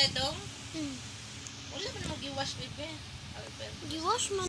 dong? Hmm. Wala man mag-i-wash, bebe. Albert. Giwash man